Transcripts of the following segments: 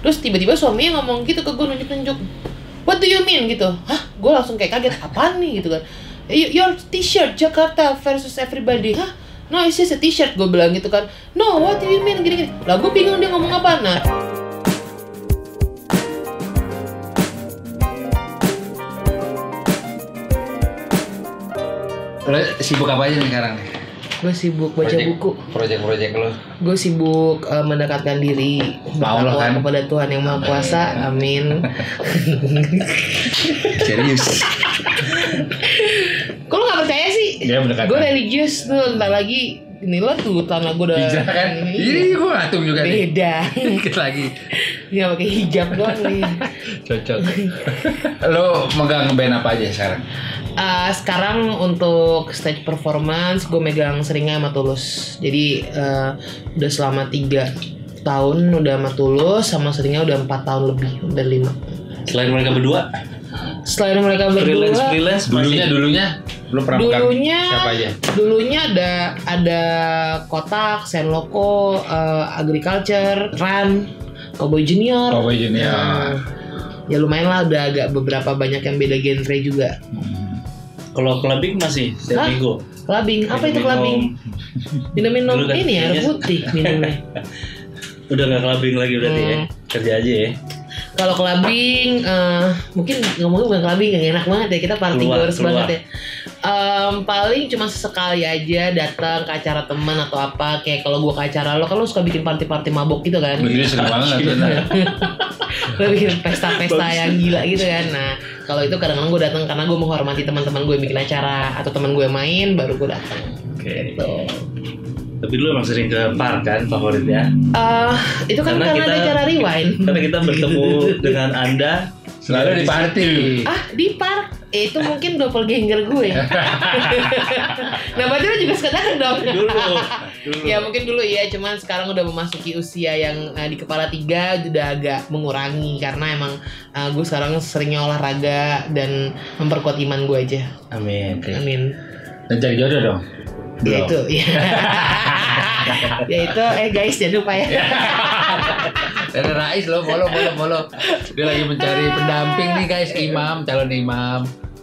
Terus tiba-tiba suaminya ngomong gitu ke gue, nunjuk-nunjuk, what do you mean gitu. Hah, gue langsung kayak kaget, apaan nih gitu kan. Your t-shirt Jakarta versus everybody. Hah, no it's just a t-shirt, gue bilang gitu kan. No, what do you mean gini-gini. Lah gue bingung dia ngomong apa. Nah, lo sibuk apa aja nih sekarang nih? gue sibuk baca buku. Project lo? Gue sibuk mendekatkan diri bertakwa kan? kepada Tuhan yang Maha Kuasa. Amin. Serius? Kok lo gak percaya sih? Dia mendekatkan. Gue religius tuh, entar lagi ini lo tuh tanah gue udah Hijrah kan? Ini gue ngatung juga nih. beda. Dikit lagi. Dia pakai hijab doang nih. Cocok. Lo megang band apa aja sekarang? Sekarang untuk stage performance gue megang Seringai sama Tulus. Jadi udah selama 3 tahun udah sama Tulus, sama Seringai udah 4 tahun lebih, udah 5. Selain mereka berdua, Selain mereka berdua, freelance Dulunya lo pernah megang siapa aja? Dulunya ada Kotak, Senloko, Agriculture, Ran, Cowboy Junior. Ya lumayan lah, udah agak beberapa banyak yang beda genre juga. Kalau clubbing masih setiap minggu. Clubbing, apa itu clubbing? Minum-minum Dulu kan ini air kayaknya. putih minumnya. Udah nggak clubbing lagi berarti ya? Kerja aja ya. Kalau clubbing, mungkin ngomongin bukan clubbing, yang enak banget ya, kita partygoers banget ya. Paling cuma sesekali aja datang ke acara teman atau apa. Kayak kalau gue ke acara lo, kan lo suka bikin party-party mabok gitu kan. Begini sering banget benar. Lo bikin pesta-pesta yang gila gitu kan. Nah, kalau itu kadang-kadang gue datang karena gue menghormati teman-teman gue yang bikin acara atau teman gue main, baru gue datang. Oke. Gitu. Tapi lu emang sering ke park kan favoritnya? Itu kan karena ada acara rewind. Karena kita bertemu dengan Anda Selalu di party. Di park. Itu mungkin doppelganger gue. Nah, berarti lu juga suka datang dong. dulu. Ya mungkin dulu ya, cuman sekarang udah memasuki usia yang di kepala 3 udah agak mengurangi karena emang gue sekarang seringnya olahraga dan memperkuat iman gue aja. Amin. Amin. Dan cari jodoh dong. Ya itu. Ya itu. Guys, jangan lupa ya. Dan Rais lo follow. Dia lagi mencari pendamping nih guys, calon imam.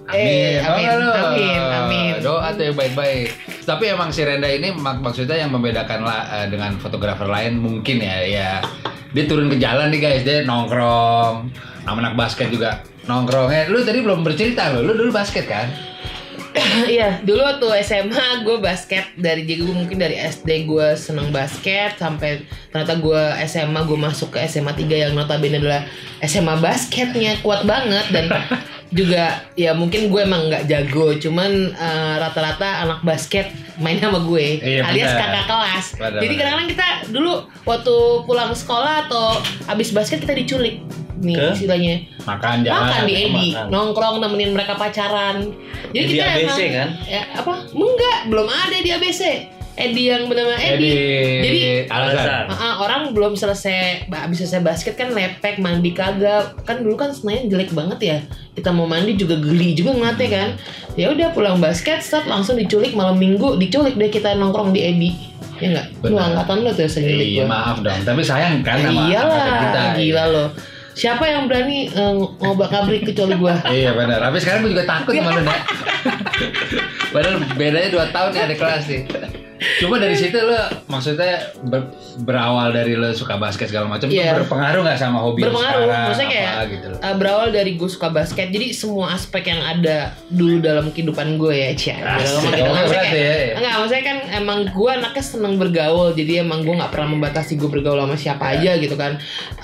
Amin. Doa tuh yang baik-baik. Tapi emang si Renda ini maksudnya yang membedakan dengan fotografer lain mungkin ya. Dia turun ke jalan nih guys, dia nongkrong. Sama anak basket juga nongkrongnya. Lu tadi belum bercerita lo, lu dulu basket kan? Iya, dulu waktu SMA gue basket jadi gue mungkin dari SD gue seneng basket sampai ternyata gue SMA gue masuk ke SMA 3 yang notabene adalah SMA basketnya kuat banget dan juga ya mungkin gue emang nggak jago, cuman rata-rata anak basket main sama gue, alias kakak kelas. Jadi kadang-kadang kita dulu waktu pulang sekolah atau habis basket kita diculik. Nih istilahnya makan di Edi, nongkrong nemenin mereka pacaran. Jadi di kita ABC emang, kan? Ya, enggak, belum ada di ABC. Edi yang benar-benar Edi. Jadi alasan. Orang belum selesai basket kan lepek, mandi kagak. Kan dulu kan Senayan jelek banget ya. Kita mau mandi juga geli juga ngeliatnya kan. Ya udah pulang basket, langsung diculik malam Minggu, diculik deh kita nongkrong di Edi. Ya enggak? Lu angkatan lu tuh senyulik Iya, maaf dong. Tapi sayang kan sama kita. Gila lo. Siapa yang berani ngobrak-ngabrik kecuali gua? Iya benar. Tapi sekarang gua juga takut sama lu, Nek. Padahal bedanya 2 tahun ya ada kelas nih. Cuma dari situ lo maksudnya berawal dari lo suka basket segala macam itu berpengaruh nggak sama hobi lo sekarang? Maksudnya kayak gitu berawal dari gue suka basket, jadi semua aspek yang ada dulu dalam kehidupan gue ya maksudnya kan emang gue anaknya seneng bergaul, jadi emang gue nggak pernah membatasi gue bergaul sama siapa aja gitu kan.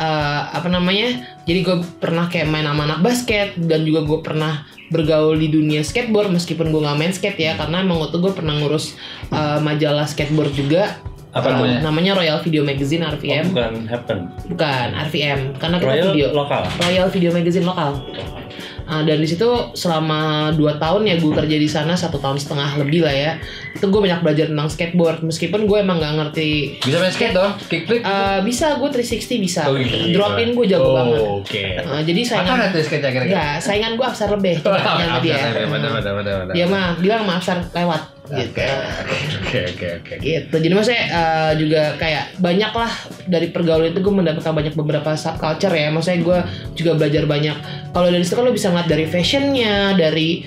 Jadi gue pernah kayak main sama anak basket dan juga gue pernah bergaul di dunia skateboard meskipun gue nggak main skate ya, karena emang waktu gue pernah ngurus majalah skateboard juga. Apa namanya Royal Video Magazine RVM. Bukan RVM karena kita Royal video lokal. Royal Video Magazine lokal. Dan di situ selama 2 tahun ya gue kerja di sana, 1,5 tahun lebih lah ya. Itu gue banyak belajar tentang skateboard meskipun gue emang nggak ngerti. Bisa main skate dong, kickflip? Bisa, gue 360 bisa. Drop in gue jago banget. Oke. Jadi saingan. Apa nanti skate kira-kira? Ya, saingan gue Afsar lebih. Dia. Benar. Dia mah bilang sama Afsar lewat. gitu. Oke. Gitu. Jadi maksudnya juga kayak banyak lah dari pergaulan itu gue mendapatkan banyak beberapa subculture ya. Maksudnya gue juga belajar banyak. Kalau dari situ kan lo bisa ngeliat dari fashionnya, dari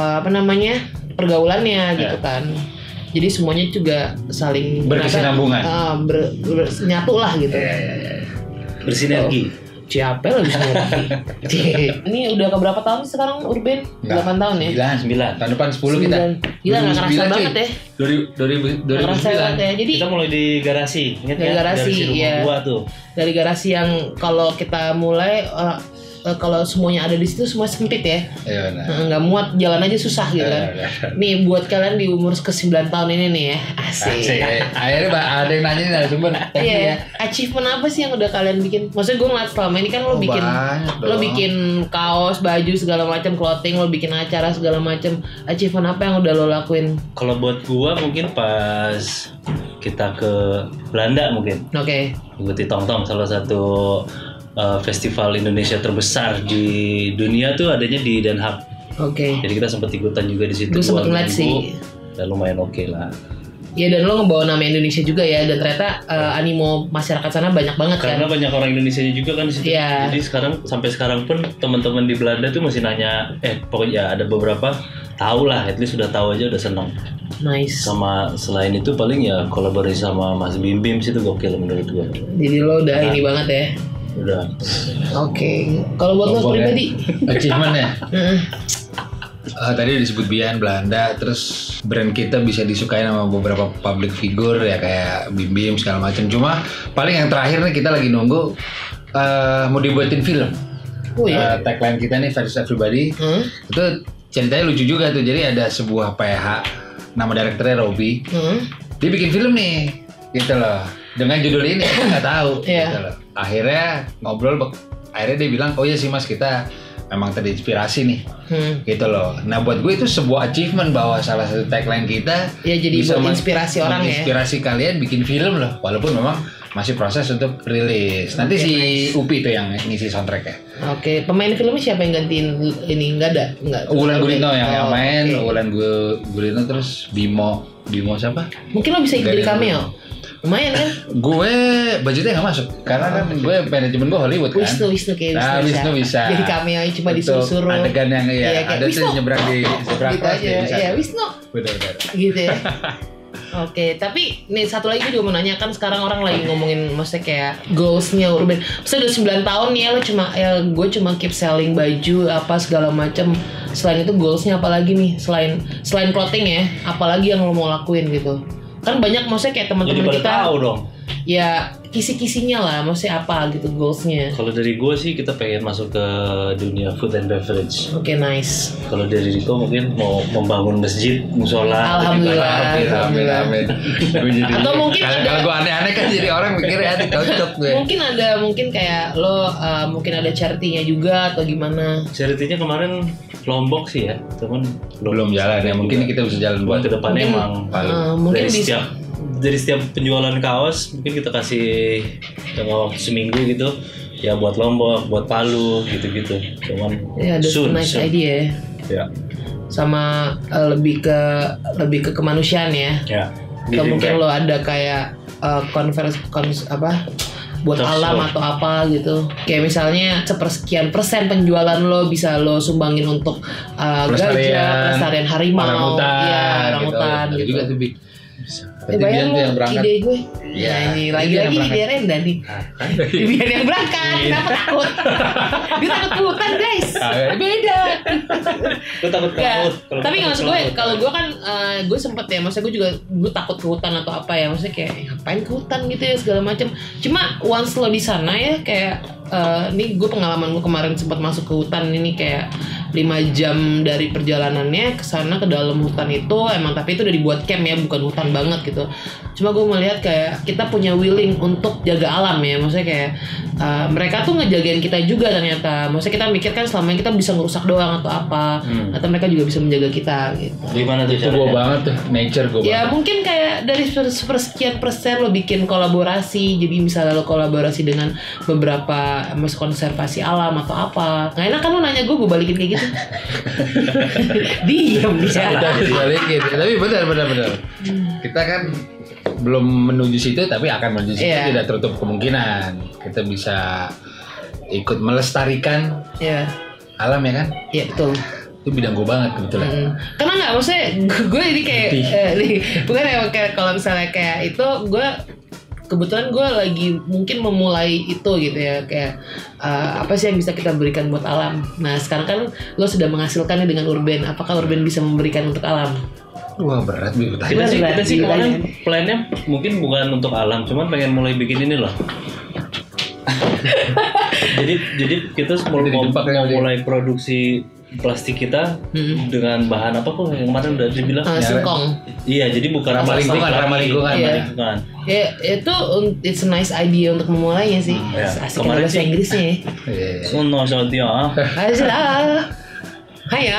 pergaulannya gitu kan. Jadi semuanya juga saling berkesinambungan, nyatu lah gitu. Iya. Bersinergi. Siapa yang lebih sinergi? Ini udah keberapa tahun sekarang Urban? 8 tahun ya? 9. Tahun depan 10 kita. Gila gak kerasa banget ya? 2009. Gak kerasa banget ya. Jadi Kita mulai di garasi, ingat dari ya? garasi, Dari si rumah iya. gua tuh. dari garasi yang kalau kita mulai kalau semuanya ada di situ semua sempit ya. Iya benar. Nggak muat, jalan aja susah gitu kan. Nih buat kalian di umur ke-9 tahun ini nih ya. Asik. Akhirnya ada yang nanya nih narasumber. Iya, achievement apa sih yang udah kalian bikin? Maksudnya gue ngeliat selama ini kan lo bikin kaos, baju segala macam, clothing, lo bikin acara segala macam. Achievement apa yang udah lo lakuin? Kalau buat gua mungkin pas kita ke Belanda mungkin. Oke. Ikuti Tongtong, salah satu festival Indonesia terbesar di dunia tuh adanya di Den Haag. Oke. Jadi kita sempat ikutan juga di situ. Gue sempet 2 ngeliat minggu, sih. Dan lumayan oke lah. Ya dan lo ngebawa nama Indonesia juga ya, dan ternyata animo masyarakat sana banyak banget Karena kan. banyak orang Indonesia juga kan di situ. Iya. Jadi sampai sekarang pun teman-teman di Belanda tuh masih nanya, pokoknya ada beberapa tahu lah, at least sudah tahu aja udah senang. Nice. Sama selain itu paling ya kolaborasi sama Mas Bim Bim sih itu gokil menurut gua. Jadi lo udah ini banget ya. Udah. Oke. Kalau buat lo pribadi? Achievement ya. Tadi disebut Bian Belanda, terus brand kita bisa disukai sama beberapa public figure ya kayak Bim Bim segala macam. Cuma paling yang terakhir nih kita lagi nunggu mau dibuatin film. Oh iya. Tagline kita nih Versus Everybody. Itu ceritanya lucu juga tuh. Jadi ada sebuah PH, nama direkturnya Robby. Dia bikin film nih, gitu loh. Dengan judul ini kita nggak tahu. Gitu loh. Akhirnya ngobrol, akhirnya dia bilang, oh iya sih mas kita memang terinspirasi nih, gitu loh. Nah buat gue itu sebuah achievement bahwa salah satu tagline kita Ya jadi bisa buat inspirasi orang ya. menginspirasi kalian bikin film loh, walaupun memang masih proses untuk rilis. Nanti si Upi tuh yang ngisi soundtracknya. Oke, pemain filmnya siapa yang gantiin ini? Nggak ada? Nggak. Wulan Guritno yang main, oke. Wulan Guritno terus Bimo siapa? Mungkin lo bisa ikut jadi cameo. Lumayan kan? Gue budgetnya nggak masuk karena kan gue manajemen gue Hollywood kan. Wisnu kayak Nah, Wisnu bisa. Jadi cameo cuma Untuk disuruh. adegan yang Iya, kayak ada Wisnu. tuh nyebrang di seberang Gitu kelas aja. dia bisa. Iya, Wisnu. Benar. Gitu ya. Oke, tapi nih satu lagi gue juga mau nanya, kan sekarang orang lagi ngomongin maksudnya kayak goalsnya Urban. Maksudnya udah 9 tahun nih ya lo gue cuma keep selling baju apa segala macam. Selain itu goalsnya apa lagi nih? Selain clothing ya, apalagi yang lo mau lakuin gitu? Kan banyak maksudnya kayak teman-teman Jadi pada kita. tahu dong. Ya kisi-kisinya lah, maksudnya apa gitu goalsnya? Kalau dari gue sih kita pengen masuk ke dunia food and beverage. Oke, nice. Kalau dari Riko mungkin mau membangun masjid, musola. Alhamdulillah. Amin. Atau mungkin kalau gue aneh-aneh kan jadi orang mikir ya cocok gue. Mungkin kayak lo mungkin ada charity-nya juga atau gimana? Charity-nya kemarin Lombok sih ya, cuman Belum jalan ya, mungkin kita bisa jalan buat buat kedepannya Mungkin, emang mungkin dari setiap penjualan kaos mungkin kita kasih jangka waktu seminggu gitu ya buat Lombok, buat Palu gitu-gitu. Cuman Ya, that's a nice idea ya. Ya. Sama lebih ke kemanusiaan ya. Ya. Atau mungkin lo ada kayak buat Talk alam show. atau apa gitu. Kayak misalnya sepersekian persen penjualan lo bisa lo sumbangin untuk gajah, pelestarian harimau, orangutan gitu. gitu. Juga tuh Bi. Bayang Bian tuh yang lo berangkat. ide gue. Iya, Nah, ini Bian lagi-lagi yang berangkat. dia Renda nih. Biar yang berangkat, kenapa takut? Dia takut ke hutan guys. Beda. Gue takut ke Ya, laut. tapi nggak maksud gue, kalau gue kan gue sempet ya, maksudnya gue takut ke hutan atau apa ya, maksudnya kayak ngapain ke hutan gitu ya segala macam. Cuma once lo di sana ya kayak ini gue pengalaman gue kemarin sempat masuk ke hutan ini kayak 5 jam dari perjalanannya ke sana ke dalam hutan itu emang, tapi itu udah dibuat camp ya, bukan hutan banget gitu. Cuma gue melihat kayak kita punya willing untuk jaga alam ya, maksudnya kayak mereka tuh ngejagain kita juga ternyata. Maksudnya kita mikir kan selama ini kita bisa ngerusak doang atau apa, atau mereka juga bisa menjaga kita gitu. Gimana tuh Itu gue caranya? banget tuh, nature gue Ya banget. mungkin kayak dari sepersekian persen lo bikin kolaborasi. Jadi misalnya lo kolaborasi dengan beberapa mas konservasi alam atau apa. Nggak enak kan lu nanya gue balikin kayak gitu. Diam dia. Dibalikin. Tapi benar. Kita kan belum menuju situ, tapi akan menuju situ. Tidak tertutup kemungkinan kita bisa ikut melestarikan alam ya kan? Iya betul. Itu bidang gue banget kebetulan. Karena nggak, maksudnya gue ini kayak bukan ya, kayak kalau misalnya kayak itu gue kebetulan gue lagi mungkin memulai itu gitu ya, kayak apa sih yang bisa kita berikan buat alam. Nah sekarang kan lo sudah menghasilkannya dengan Urban, apakah Urban bisa memberikan untuk alam? Wah berat nih kita sih kemarin plannya mungkin bukan untuk alam, cuman pengen mulai bikin ini loh. jadi kita mau mulai produksi plastik kita dengan bahan apa kok yang kemarin udah dibilang singkong. Iya, jadi bukan ramah lingkungan. Ya itu it's a nice idea untuk memulainya sih. Asik kemarin bahasa Inggrisnya. Sono dia. Hai ya.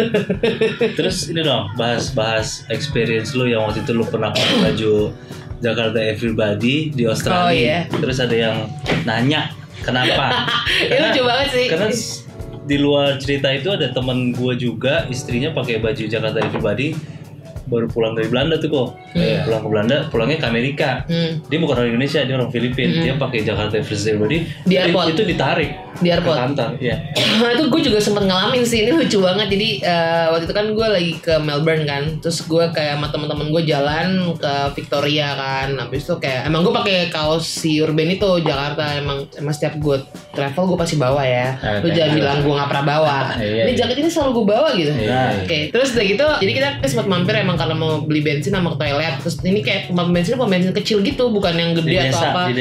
Terus ini dong, bahas experience lu yang waktu itu lu pernah pakai baju Jakarta Everybody di Australia. Oh iya. Terus ada yang nanya kenapa? Itu lucu banget sih. Karena di luar cerita itu ada teman gue juga, istrinya pakai baju Jakarta Everybody, baru pulang dari Belanda tuh kok. Pulang ke Belanda, pulangnya ke Amerika. Dia bukan orang Indonesia, dia orang Filipina. Dia pakai Jakarta Everybody di airport. Itu ditarik di airport. Ke kantor, iya. Itu gue juga sempat ngalamin sih, ini lucu banget. Jadi waktu itu kan gue lagi ke Melbourne kan, terus gue kayak sama teman-teman gue jalan ke Victoria kan. Habis itu kayak emang gue pakai kaos si Urban itu Jakarta, emang setiap gue travel gue pasti bawa ya. Lu jangan bilang gue nggak pernah bawa. Ini jaket ini selalu gue bawa gitu. Oke. Terus udah gitu, jadi kita sempat mampir emang karena mau beli bensin sama ke toilet. Terus ini kayak pom bensin kecil gitu, bukan yang gede atau apa.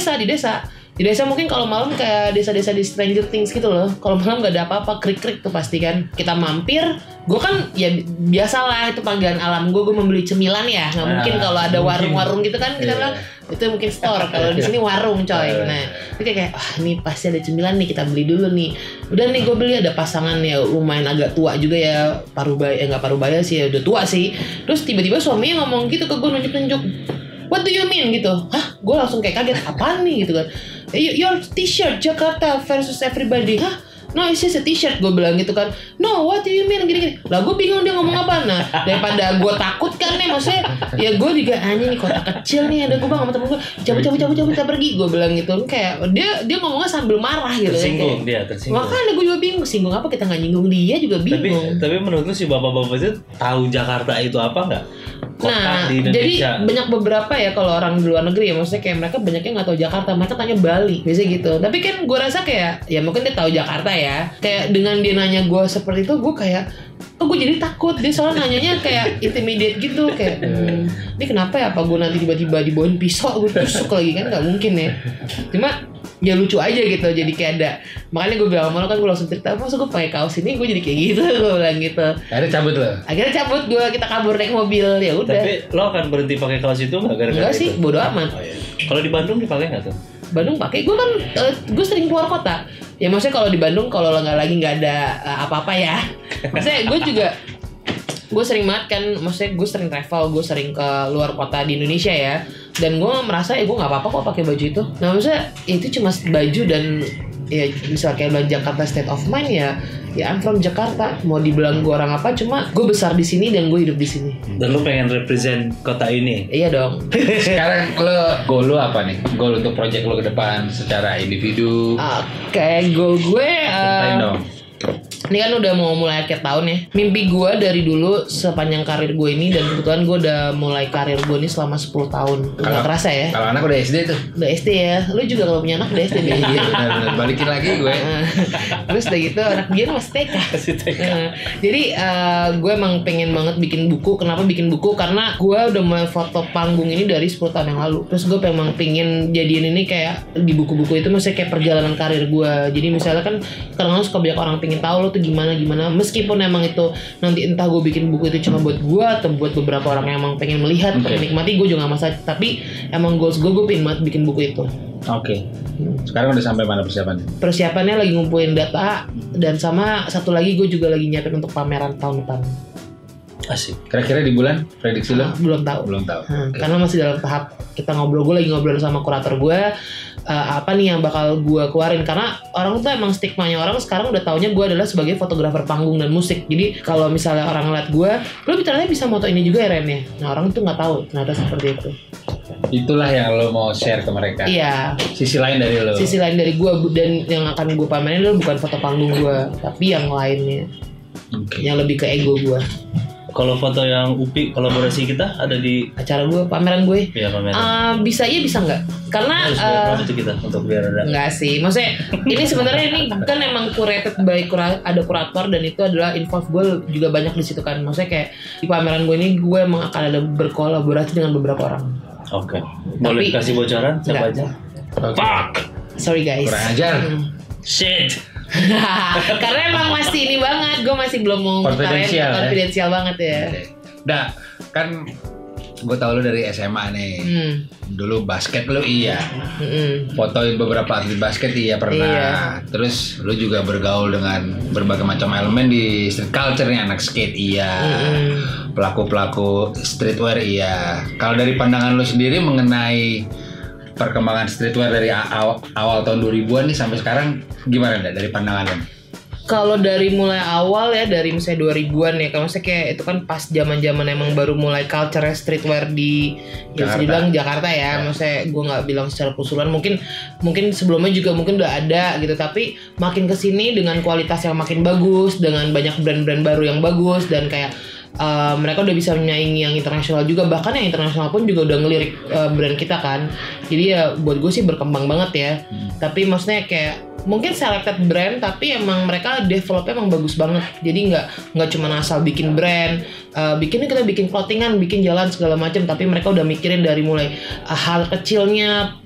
Di desa mungkin kalau malam kayak desa-desa di Stranger Things gitu loh. Kalau malam nggak ada apa-apa, krik-krik tuh pasti kan. Kita mampir, gue kan ya biasalah itu panggilan alam gue membeli cemilan ya. Nggak mungkin kalau ada warung-warung gitu kan kita bilang itu mungkin store. Kalau di sini warung coy. Nah itu kayak wah ini pasti ada cemilan nih, kita beli dulu nih. Udah nih gue beli, ada pasangan ya lumayan agak tua juga ya, nggak parubaya sih ya, udah tua sih. Terus tiba-tiba suaminya ngomong gitu ke gue, nunjuk-nunjuk. What do you mean gitu? Hah? Gue langsung kayak kaget, apaan nih gitu kan. Your t-shirt Jakarta versus Everybody. Hah? No, it's just a t-shirt, gue bilang gitu kan. No, what do you mean? Gini-gini. Lah gue bingung dia ngomong apa. Nah, daripada gue takut kan nih, maksudnya ya gue juga anjing nih kota kecil nih, ada gue bang sama temen gue, cabut kita pergi, gue bilang gitu. Kayak dia ngomongnya sambil marah gitu. Tersinggung kayak, dia, tersinggung. Makanya gue juga bingung, singgung apa, kita nggak nyinggung dia juga bingung. Tapi menurut lu si bapak-bapak itu tahu Jakarta itu apa nggak? Nah, jadi banyak beberapa ya kalau orang di luar negeri ya, maksudnya kayak mereka banyaknya nggak tahu Jakarta, mereka tanya Bali, biasanya gitu. Tapi kan gue rasa kayak, ya mungkin dia tahu Jakarta ya. Kayak dengan dia nanya gue seperti itu, gue kayak, gue jadi takut. Dia soalnya nanyanya kayak intimidate gitu, kayak, ini kenapa ya? Apa gue nanti tiba-tiba dibawain pisau, gue tusuk lagi kan? Nggak mungkin ya. Cuma ya lucu aja gitu, jadi kayak ada. Makanya gue bilang sama lo kan, gue langsung cerita, masa gue pakai kaos ini gue jadi kayak gitu, gue bilang gitu. Akhirnya cabut gue, kita kabur naik mobil, ya udah. Tapi lo akan berhenti pakai kaos itu nggak gara-gara enggak sih, bodo amat. Oh, iya. Kalau di Bandung dipakai nggak tuh? Bandung pakai, gue kan gue sering keluar kota. Ya maksudnya kalau di Bandung kalau nggak ada apa-apa ya. Maksudnya gue sering banget kan, maksudnya gue sering travel, gue sering ke luar kota di Indonesia ya. Dan gue merasa gue nggak apa-apa kok pakai baju itu. Nah maksudnya itu cuma baju dan ya misal kayak bilang Jakarta state of mind ya I'm from Jakarta. Mau dibilang gue orang apa, cuma gue besar di sini dan gue hidup di sini. Dan lo pengen represent kota ini? Iya dong. Sekarang goal lo apa nih? Goal untuk project lo ke depan secara individu? Kayak goal gue dong. Ini kan udah mau mulai akhir tahun ya. Mimpi gue dari dulu sepanjang karir gue ini, dan kebetulan gue udah mulai karir gue ini selama 10 tahun. Gak kerasa ya. Kalau anak udah SD tuh. Udah SD ya. Lu juga kalau punya anak udah SD nih. Iya benar. Balikin lagi gue. Terus udah gitu anak dia masih TK. Jadi gue emang pengen banget bikin buku. Kenapa bikin buku? Karena gue udah mulai foto panggung ini dari 10 tahun yang lalu. Terus gue emang pengen jadiin ini kayak di buku-buku itu, maksudnya kayak perjalanan karir gue. Jadi misalnya kan kadang-kadang suka banyak orang pengen tahu lo tuh gimana, meskipun emang itu nanti entah gue bikin buku itu cuma buat gue atau buat beberapa orang yang emang pengen melihat, pengen nikmati, gue juga gak masalah. Tapi emang goals gue pengen banget bikin buku itu. Oke. Sekarang udah sampai mana persiapannya? Persiapannya lagi ngumpulin data, dan sama satu lagi gue juga lagi nyiapin untuk pameran tahun depan. Asik. Kira-kira di bulan prediksi lo? Belum tahu. Okay. Karena masih dalam tahap kita ngobrol. Gue lagi ngobrol sama kurator gue. apa nih yang bakal gue keluarin, karena orang tuh emang stigmanya orang sekarang udah taunya gue adalah sebagai fotografer panggung dan musik. Jadi kalau misalnya orang ngeliat gue, lo ternyata bisa moto ini juga ya Ren ya. Nah orang tuh nggak tahu ternyata seperti itu. Itulah yang lo mau share ke mereka. Iya. Sisi lain dari lo. Sisi lain dari gue, dan yang akan gue pamerin itu bukan foto panggung gue, tapi yang lainnya, yang lebih ke ego gue. Kalau foto yang Upi kolaborasi kita ada di Acara gue, pameran gue. Iya, pameran. Bisa iya bisa nggak? Karena Harus bayar berapa tuh kita untuk biar ada? nggak sih, maksudnya ini sebenarnya ini kan emang curated by ada kurator, dan itu adalah involve gue juga banyak di situ kan. Maksudnya kayak di pameran gue ini gue emang akan ada berkolaborasi dengan beberapa orang. Oke. Boleh kasih bocoran siapa aja? Fuck. Sorry guys. Kurang ajar. Shit. Karena emang masih ini banget, gue masih belum mau konfidensial banget ya. Nah, kan gue tau lu dari SMA nih. Dulu basket lu iya. Fotoin beberapa atlet basket iya pernah. Iya. Terus lu juga bergaul dengan berbagai macam elemen di street culture nih, anak skate iya. Pelaku-pelaku streetwear iya. Kalau dari pandangan lu sendiri mengenai perkembangan streetwear dari awal tahun 2000-an nih sampai sekarang gimana dari pandangan lo? Kalau dari mulai awal ya, dari misalnya 2000-an ya, kalau misalnya kayak itu kan pas zaman-zaman emang baru mulai culture streetwear di ya bisa dibilang Jakarta ya. Maksudnya gue nggak bilang secara keseluruhan, mungkin sebelumnya juga mungkin udah ada gitu, tapi makin kesini dengan kualitas yang makin bagus, dengan banyak brand-brand baru yang bagus, dan kayak mereka udah bisa menyaingi yang internasional juga, bahkan yang internasional pun juga udah ngelirik brand kita kan. Jadi ya buat gue sih berkembang banget ya. Tapi maksudnya kayak mungkin selected brand, tapi emang mereka developnya emang bagus banget. Jadi nggak cuma asal bikin brand, kita bikin clothingan, bikin jalan segala macam, tapi mereka udah mikirin dari mulai hal kecilnya,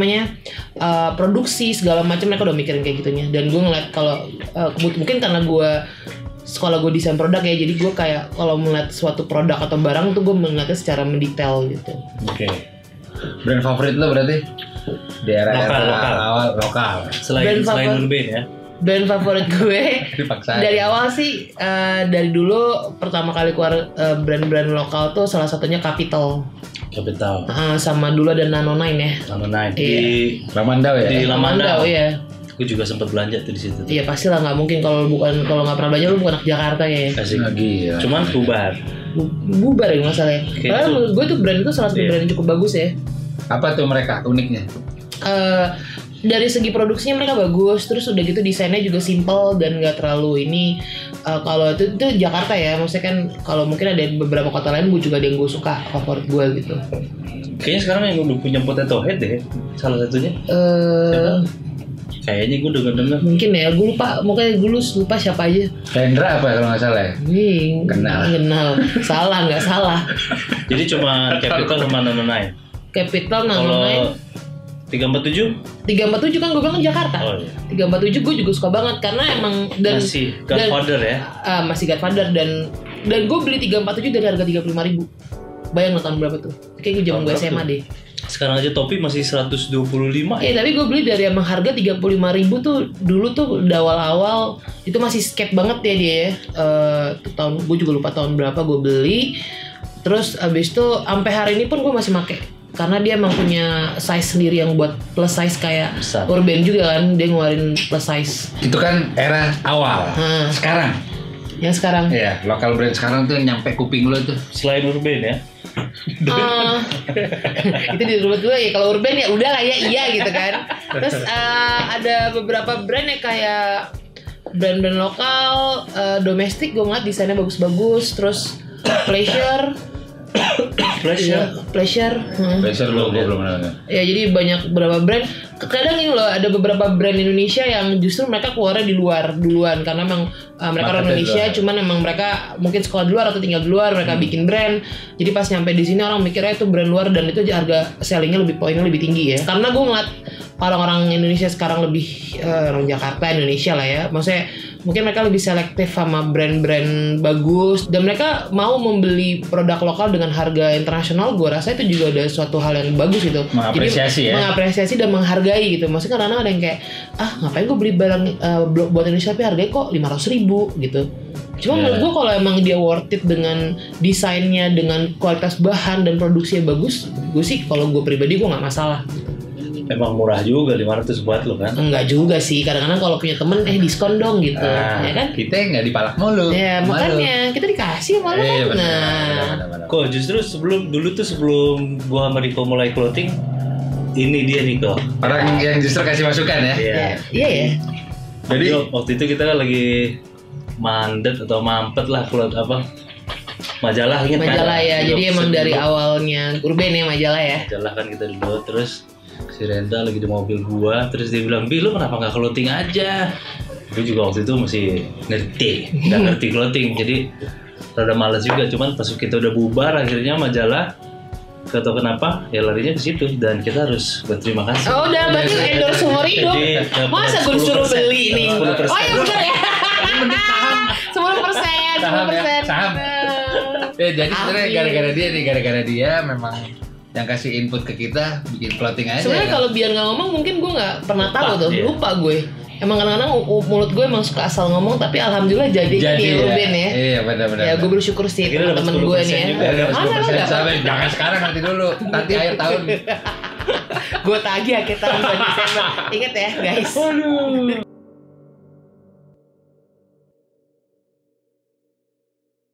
produksi segala macam, mereka udah mikirin kayak gitunya. Dan gue ngeliat kalau mungkin karena gue sekolah gue desain produk ya, jadi gue kayak kalau melihat suatu produk atau barang tuh gue melihatnya secara mendetail gitu. Oke. Brand favorit lo berarti di era awal lokal. Selain Urban ya. Brand favorit gue dari awal sih, dari dulu pertama kali keluar brand-brand lokal tuh salah satunya Capital. Sama dulu ada Nano9 ya. Nano9 di Lamandau ya. Di Lamandau ya. Gue juga sempat belanja tuh di situ. Iya pasti lah, nggak mungkin kalau nggak pernah belanja lu bukan anak Jakarta ya. Asik lagi ya. Cuman bubar ya masalahnya. Padahal gue tuh brand itu salah satu brand yang cukup bagus ya. Apa tuh mereka uniknya? Dari segi produksinya mereka bagus, terus udah gitu desainnya juga simple dan nggak terlalu ini. Kalau itu Jakarta ya, maksudnya kan kalau mungkin ada beberapa kota lain gue juga ada yang gue suka, favorit gue gitu. Kayaknya sekarang yang udah punya potato head deh, salah satunya. Kayaknya gue udah denger. Mungkin ya, gue lupa. Makanya gue lupa siapa aja. Hendra apa ya kalau nggak salah ya? Kenal. Nggak salah. Jadi cuma Capital sama Nano9. Capital, Nano9. 347? 347 kan gue bilang Jakarta. Oh iya. 347 gue juga suka banget karena emang masih Godfather ya. Masih Godfather dan gue beli 347 dari harga 35.000. Bayang lo tahun berapa tuh? Kayaknya gue zaman gue SMA deh. Sekarang aja topi masih 125. Iya, tapi gue beli dari emang harga 35.000 tuh dulu tuh awal-awal itu masih skate banget ya dia ya. Tahun gue juga lupa tahun berapa gue beli. Terus abis itu sampai hari ini pun gue masih make, karena dia emang punya size sendiri yang buat plus size kayak besar. Urban juga kan, dia ngeluarin plus size. Itu kan era awal. Sekarang? Yang sekarang? Iya, lokal brand sekarang tuh yang nyampe kuping lo tuh. Selain Urban ya? Itu di rumah gue ya. Kalau Urban ya udah lah ya, iya gitu kan. Terus ada beberapa brand ya kayak brand-brand lokal, domestik gue ngeliat desainnya bagus-bagus. Terus Pleasure lo gue belum pernah. Ya jadi banyak beberapa brand. Kadang ini loh ada beberapa brand Indonesia yang justru mereka keluarnya di luar duluan karena emang mereka orang Indonesia, cuman emang mereka mungkin sekolah di luar atau tinggal di luar, mereka bikin brand. Jadi pas nyampe di sini orang mikirnya itu brand luar dan itu harga sellingnya poinnya lebih tinggi ya. Karena gue ngeliat orang-orang Indonesia sekarang lebih orang Jakarta Indonesia lah ya, maksudnya mungkin mereka lebih selektif sama brand-brand bagus dan mereka mau membeli produk lokal dengan harga internasional. Gue rasa itu juga ada suatu hal yang bagus gitu. Mengapresiasi dan menghargai gitu. Maksudnya kadang-kadang ada yang kayak ngapain gue beli barang buat Indonesia tapi harganya kok 500.000 gitu. Cuma menurut gue kalau emang dia worth it dengan desainnya, dengan kualitas bahan dan produksinya bagus, gue sih kalau gue pribadi gue nggak masalah gitu. emang murah juga 500 buat lo kan. Enggak juga sih, kadang-kadang kalau punya temen diskon dong gitu, ya kan? Kita nggak dipalak mulu. Ya Malu. makanya kita dikasih malu kan. Iya, benar, Nah, benar. Kok justru sebelum gua sama Riko mulai clothing, ini dia nih kok. Orang yang justru kasih masukan ya. Iya. iya ya. Jadi waktu itu kita kan lagi mandet atau mampet lah keluar majalah, inget kan? Majalah ya, jadi emang dari dulu. awalnya Urban ya majalah ya. Majalah kan kita dulu, terus si Renda lagi di mobil gua, terus dia bilang, "Bi, lu kenapa nggak clothing aja?" Gue juga waktu itu masih nggak ngerti clothing, jadi rada males juga. Cuman pas kita udah bubar, akhirnya majalah gak tau kenapa ya larinya ke situ, dan kita harus berterima kasih. Oh udah berarti endorse seumur hidup. Jadi, Masa gue disuruh 10%, beli nih? 10%. Oh iya benar ya. Saham. 10%. Saham ya, 10%. saham. Ya jadi sebenarnya Amin. gara-gara dia memang yang kasih input ke kita bikin clothing aja. Sebenarnya kan? kalau biar nggak ngomong mungkin gue nggak pernah tahu Lupa, tuh, iya. lupa gue. Emang kadang-kadang mulut gue emang suka asal ngomong, tapi alhamdulillah jadi di Urban ya. Iya benar-benar. Ya gue bersyukur sih Akhirnya dapat teman-teman gue nih 10% ya. juga. Ada Mana lo 10% nggak? sampai jangan sekarang, nanti dulu. Nanti akhir tahun. Gue tagih akhir tahun bulan Desember. Ingat ya guys.